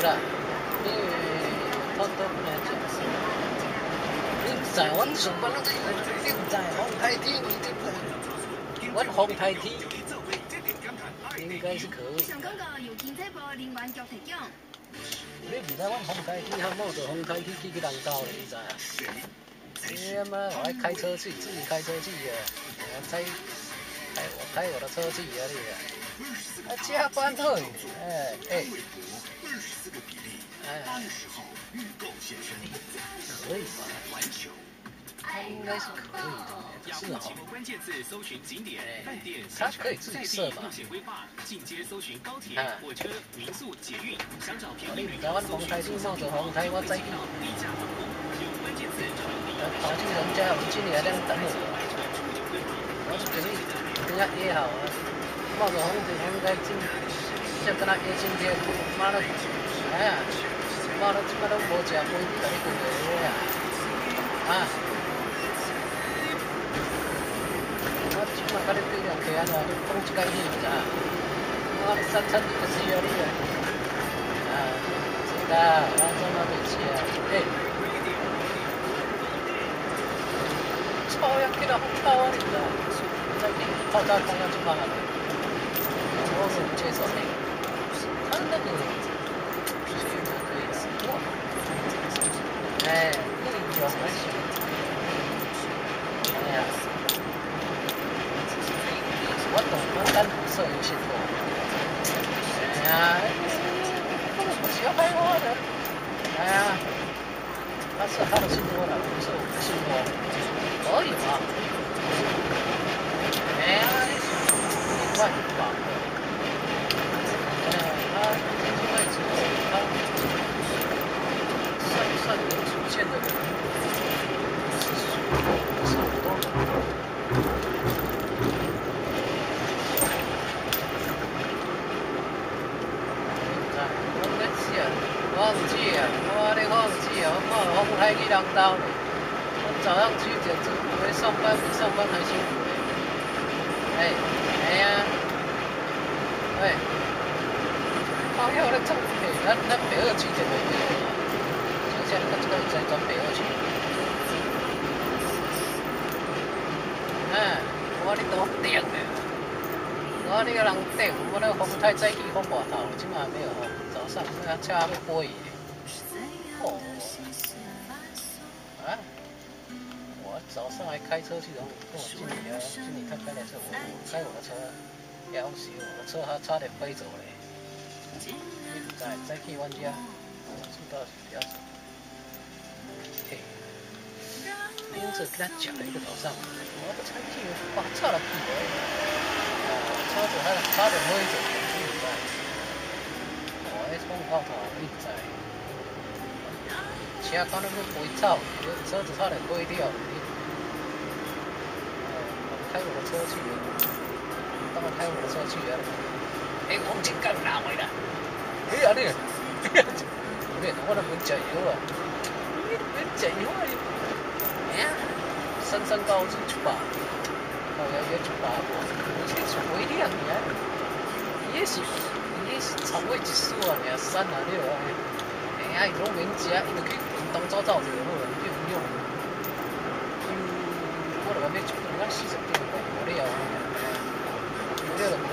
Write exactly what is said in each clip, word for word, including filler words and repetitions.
啦，因为偷偷不能讲。你唔知，阮上班那个，你唔知红台梯你这个，阮红台梯应该是可以。 上广告由经济部人员局提供。 你唔知阮红台梯和某着红台梯去去人家咧，你知啊？你他妈我还开车去，自己开车去啊！我开开我开我的车去啊你啊！啊加班费，哎哎哎，可以吧？它应该是可以的，是哈。它可以自己设嘛？啊，你唔知阮红台梯冒着红台，我再去。跑去人家，我进来两等我，我是给你跟他约好啊，冒着红灯应该进，先跟他约今天，妈的，哎呀，妈的，他妈都无吃，无给你滚的呀，啊，我今晚跟你对两客安怎，你讲一间戏咋？我三餐你就需要你啊，啊，知道，我怎么没吃啊？哎。超要给他红包啊！你知道？那你泡大空要去骂他们，我是不接受的。他那个是可以的，哇！哎，那个有蛮喜欢。哎呀，我懂，我单独设有些多。哎呀，不喜欢拍我的。哎呀，他是他的信托了，不是我的信托。可以吗？哎呀，一万吧。哎，他另外之后，他算不算有主见的人？不是很多。我没记啊，忘记啊，我的忘记啊，我我还去人家呢。早上去简直没上班比上班还辛苦嘞！哎，哎呀，哎，好像咧种地，咱咱北二区就没有嘛，就像咱这个在转北二区。啊，我咧都顶的，我咧个人顶，我那个风太早起风大头，今晚没有风，早上那车要飞。哦，啊？早上还开车去，然后跟我经理啊，经理他开的车，我我开我的车，要死我的车还差点飞走嘞！你不在，再去阮家，知道是比较少。嘿，因此跟他讲了一个早上，我才去哇，差了屁而已。啊，车子还差点飞走，你不在，我一冲到头，你不在。车刚那边飞走，车子差点飞掉。开我的车去了，当我开我的车去了，哎，黄金刚拿回来，哎呀你，你我都没加油啊，你没加油啊你，哎呀，三三高是出八，高要要出八，这是微量的，也是也是肠胃一输啊，你三啊六啊，哎呀，伊拢免食，伊就去运动走走就好了，不用用。我就讲要出门，咱四十点无了，无了就无。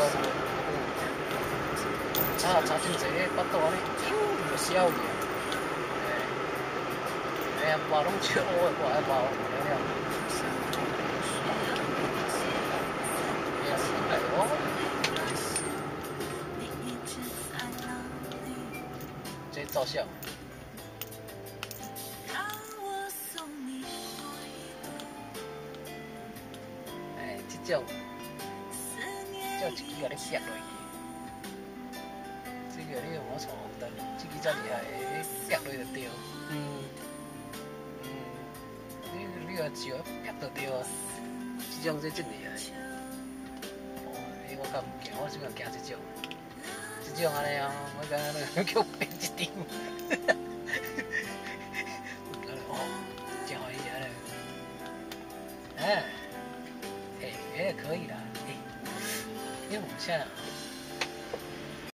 啊，查真济个巴肚安尼，啾就消去。哎呀，包拢笑我，我爱包，了了。哎呀，哎呦！这照相。这种，这一支甲你夹落去，这个你用我闯红灯，这个才厉害，夹落就对。嗯嗯，你你个照夹就对啊，这种这真厉害。哦，你我较唔惊，我只讲惊这种，这种安尼啊，我讲那叫变一张。哦，真欢喜安尼。哎。也可以啦，哎，因为我们现在